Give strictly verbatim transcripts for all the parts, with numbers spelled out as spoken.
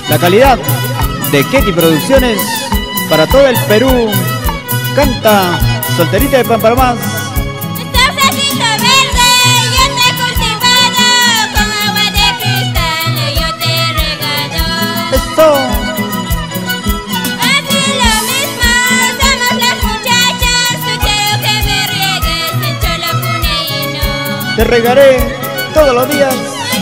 La calidad de Ketty Producciones para todo el Perú. Canta Solterita de Pamparomás. Esta florcito verde yo te he cultivado, con agua de cristal yo te he regado. Eso. Así lo mismo somos las muchachas, yo quiero que me riegues en Cholo Puneíno. Te regaré todos los días.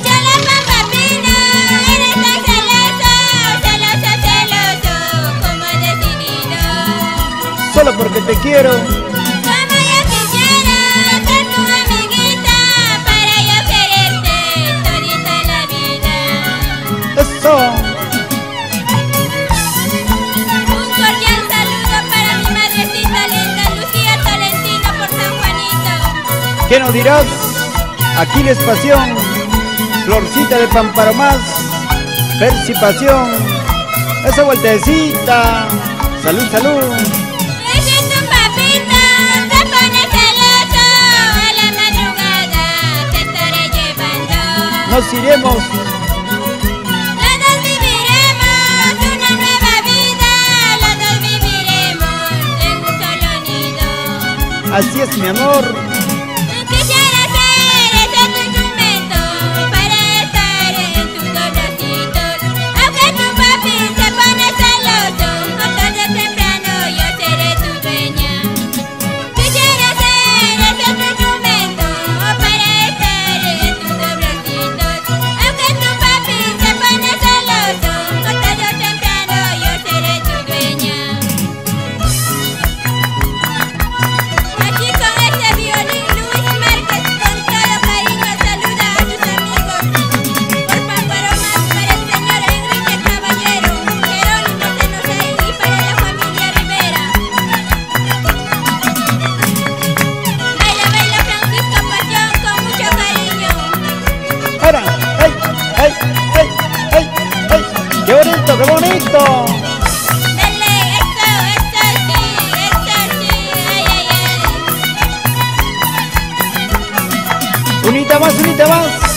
Solo porque te quiero. Como yo quisiera ser tu amiguita, para yo quererte todita la vida. Eso. Un cordial saludo para mi madrecita linda, Lucía Tolentino por San Juanito. ¿Qué nos dirás? Aquiles Pasión, Florcita de Pamparomás, Percy Pasión. Esa vueltecita. Salud, salud. Nos iremos. Los dos viviremos una nueva vida, los dos viviremos en un solo nido. Así es, mi amor. Quisiera ser ese tu instrumento para estar en tus dos bracitos. Aunque tu papi se pone celoso, o tarde o temprano yo seré tu dueña. Quisiera ser ese tu instrumento para estar en tus dos bracitos. ¡Ay, ay, ay, ay, ay! ¡Qué bonito, qué bonito! Dale, eso, eso sí, eso sí, ay, ay, ay. Unita más, unita más.